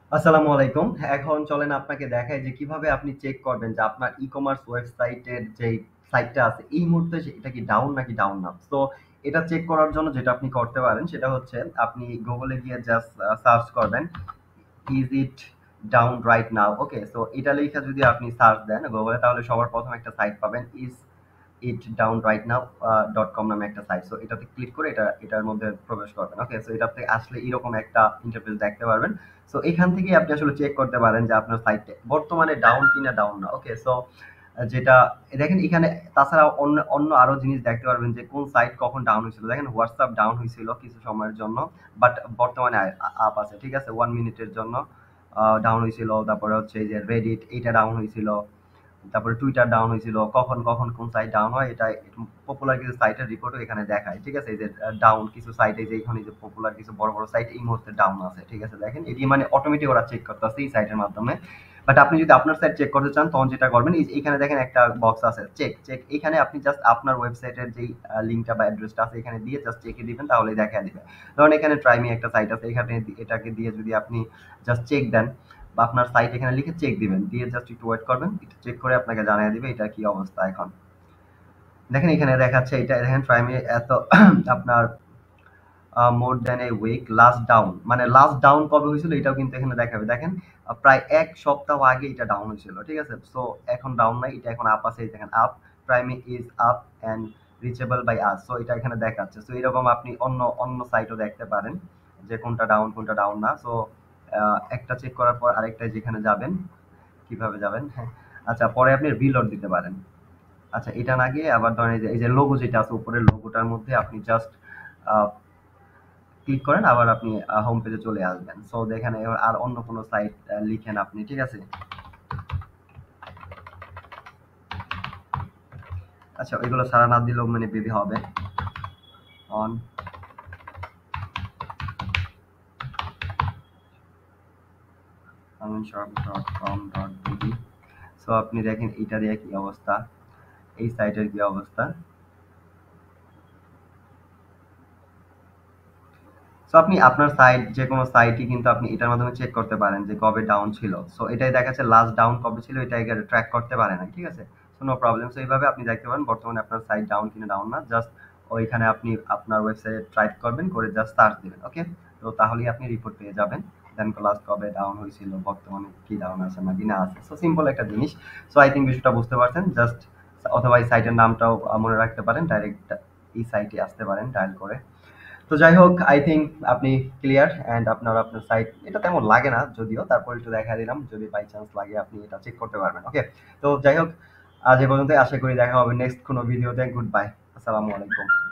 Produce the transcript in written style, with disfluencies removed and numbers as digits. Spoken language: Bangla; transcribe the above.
আসসালামু আলাইকুম। এখন চলেন আপনাকে দেখাই যে কিভাবে আপনি চেক করবেন যে আপনার ই-কমার্স ওয়েবসাইটের যেই সাইটটা আছে এই মুহূর্তে এটা কি ডাউন নাকি ডাউন না। তো এটা চেক করার জন্য যেটা আপনি করতে পারেন সেটা হচ্ছে আপনি গুগলে গিয়ে জাস্ট সার্চ করবেন is it down right now. Okay, so এটা লেখা যদি আপনি সার্চ দেন গুগলে তাহলে সবার প্রথম একটা সাইট পাবেন is it down right now .com নামে একটা সাইট। সো এটাতে ক্লিক করে এটার মধ্যে প্রবেশ করবেন। ওকে, সো এটাতে আসলে এরকম একটা ইন্টারফেস দেখতে পারবেন। সো এখান থেকে আপনি আসলে চেক করতে পারেন যে আপনার সাইটে বর্তমানে ডাউন কিনা ডাউন না। ওকে, সো যেটা দেখেন এখানে তাছাড়া অন্য অন্য আরো জিনিস দেখতে পারবেন যে কোন সাইট কখন ডাউন হয়েছিল। দেখেন হোয়াটসঅ্যাপ ডাউন হয়েছিল কিছু সময়ের জন্য, বাট বর্তমানে আপ আছে। ঠিক আছে, 1 মিনিটের জন্য ডাউন হয়েছিল। তারপরে হচ্ছে এই যে রেডিট এইটা ডাউন হয়েছিল। তারপরে টুইটার ডাউন হয়েছিল। কখন কখন কোন সাইট ডাউন হয় এটা পপুলার কিছু সাইটের রিপোর্টও এখানে দেখায়। ঠিক আছে, এই যে ডাউন কিছু সাইট, এই যে এখানে যে পপুলার কিছু বড় বড় সাইট এই মুহূর্তে ডাউন আছে। ঠিক আছে, দেখেন এটি মানে অটোমেটিক ওরা চেক করতেছে এই সাইটের মাধ্যমে। বাট আপনি যদি আপনার সাইট চেক করতে চান তখন যেটা করবেন এইখানে দেখেন একটা বক্স আছে চেক চেক, এখানে আপনি জাস্ট আপনার ওয়েবসাইটের যেই লিঙ্কটা বা অ্যাড্রেসটা আছে এখানে দিয়ে জাস্ট চেকে দিবেন, তাহলে দেখা দিবে। ধরুন এখানে ট্রাইমি একটা সাইট আছে, এখানে এটাকে দিয়ে যদি আপনি জাস্ট চেক দেন বা আপনার সাইট এখানে লিখে চেক দিবেন, দিয়ে জাস্ট একটু ওয়েট করবেন, একটু চেক করে আপনাকে জানিয়ে দিবে এটা কি অবস্থা। এখন দেখেন এখানে দেখাচ্ছে, এটা দেখেন প্রাইমে এত আপনার more than a week last down, মানে লাস্ট ডাউন কবে হয়েছিল এটাও কিন্তু এখানে দেখাবে। দেখেন প্রায় এক সপ্তাহ আগে এটা ডাউন হয়েছিল। ঠিক আছে, সো এখন ডাউন নাই, এটা এখন আপ আছে। এই দেখেন আপ, প্রাইমে is up and reachable by us. So এটা এখানে দেখাচ্ছে। সো এরকম আপনি অন্য অন্য সাইটও দেখতে পারেন যে কোনটা ডাউন না। সো একটা চেক করার পর আরেকটা যেখানে যাবেন, কিভাবে যাবেন, হ্যাঁ, আচ্ছা পরে আপনি রিলোড দিতে পারেন। আচ্ছা এটা না গিয়ে আবার ধরেন এই যে লোগো যেটা আছে উপরের লোগোটার মধ্যে আপনি জাস্ট ক্লিক করেন, আবার আপনি হোম পেজে চলে আসবেন। সো দেখেন এবার আর অন্য কোনো সাইট লিখেন আপনি। ঠিক আছে, আচ্ছা ওইগুলো সারা না দিলেও মানে বেবি হবে অন aminshop.com.bb। সো আপনি দেখেন এটা দিয়ে কি অবস্থা, এই সাইটের কি অবস্থা। সো আপনি আপনার সাইট যে কোনো সাইটই কিন্তু আপনি এটার মাধ্যমে চেক করতে পারেন যে কবে ডাউন ছিল। সো এটাই দেখাচ্ছে লাস্ট ডাউন কবে ছিল, এটা এখানে ট্র্যাক করতে পারে না। ঠিক আছে, সো নো প্রবলেম। সো এইভাবে আপনি দেখতে পারেন বর্তমানে আপনার সাইট ডাউন কিনা ডাউন না। জাস্ট ওইখানে আপনি আপনার ওয়েবসাইটে ট্রাই করবেন, করে জাস্ট সার্চ দিবেন। ওকে, তো তাহলেই আপনি রিপোর্ট পেয়ে যাবেন। দেন লাস্ট কবে ডাউন হয়েছিল, বর্তমানে কি ডাউন আছে নাকি না আছে। সো সিম্পল একটা জিনিস। সো আই থিঙ্ক বিষয়টা বুঝতে পারছেন। জাস্ট অথবা এই সাইটের নামটাও মনে রাখতে পারেন, ডাইরেক্ট এই সাইটে আসতে পারেন ডায়াল করে। তো যাই হোক, আই থিঙ্ক আপনি ক্লিয়ার অ্যান্ড আপনার সাইট এটা তেমন লাগে না যদিও, তারপর একটু দেখা দিলাম, যদি বাই চান্স লাগে আপনি এটা চেক করতে পারবেন। ওকে, তো যাই হোক, আজ এ পর্যন্ত। আশা করি দেখা হবে নেক্সট কোনো ভিডিওতে। গুড বাই, আসসালামু আলাইকুম।